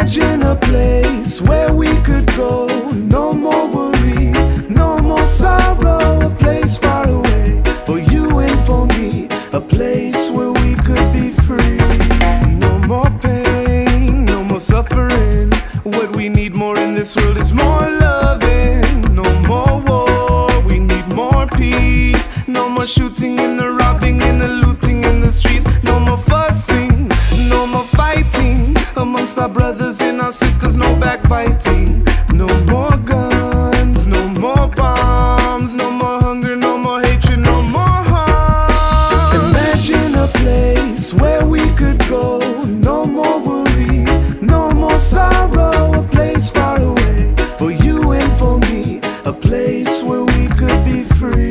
Imagine a place where we could go. No more worries, no more sorrow. A place far away for you and for me. A place where we could be free. No more pain, no more suffering. What we need more in this world is more loving. No more war, we need more peace. No more shooting and the robbing and the looting in the streets. No more fussing, no more fighting amongst our brothers and our sisters. No backbiting, no more guns, no more bombs. No more hunger, no more hatred, no more harm. Imagine a place where we could go. No more worries, no more sorrow. A place far away for you and for me. A place where we could be free.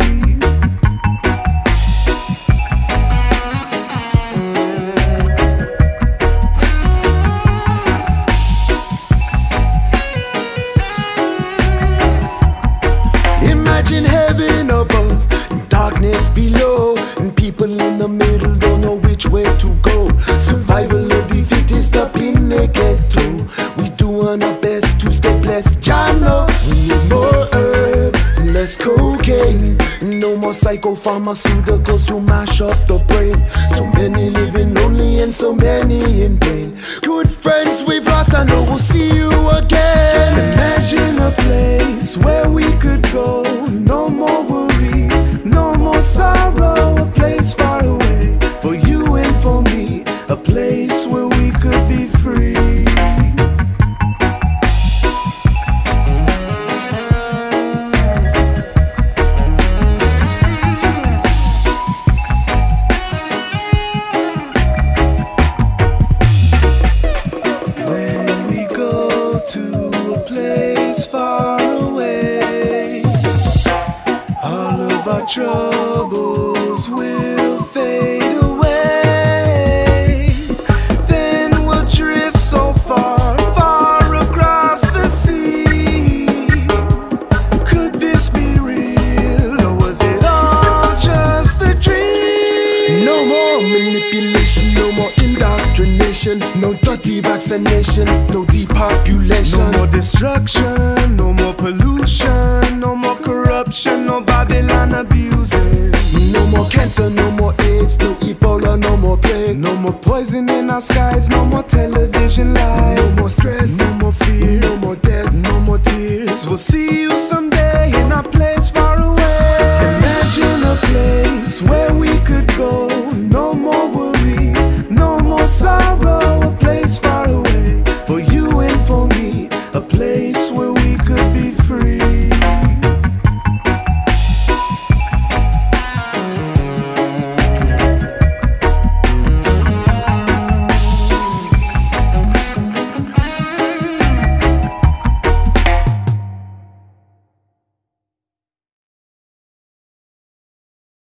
Imagine heaven above and darkness below, and people in the middle don't know which way to go. Survival of the fittest up in the ghetto. We doing our best to stay blessed. Jah know we need more herb and less cocaine. No more psychopharmaceuticals to mash up the brain. So many living lonely and so many in pain. Good friends we've lost, I know we'll see you again. Imagine a place where we could go. No more worries, no more sorrow. A place far away for you and for me. A place where we could be free. When we go to a place far away, all of our troubles will fade away. Then we'll drift so far, far across the sea. Could this be real, or was it all just a dream? No more manipulation, no more indoctrination. No dirty vaccinations, no depopulation. No more destruction, no more pollution. No more corruption, no Babylon abusing. No more cancer, no more AIDS, no Ebola, no more plague. No more poison in our skies, no more television lies. No more stress, no more fear, no more death, no more tears. We'll see you someday in our place